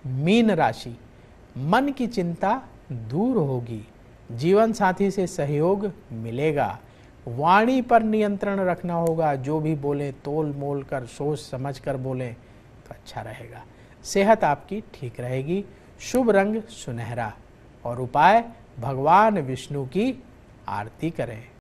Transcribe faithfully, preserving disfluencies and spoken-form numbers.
Mean राशि, मन की चिंता दूर होगी, जीवन साथी से सहयोग मिलेगा। वाणी पर नियंत्रण रखना होगा, जो भी बोले तोल मोल कर सोच समझ कर बोले तो अच्छा रहेगा। सेहत आपकी ठीक रहेगी। शुभ रंग सुनहरा और उपाय भगवान विष्णु की आरती करें।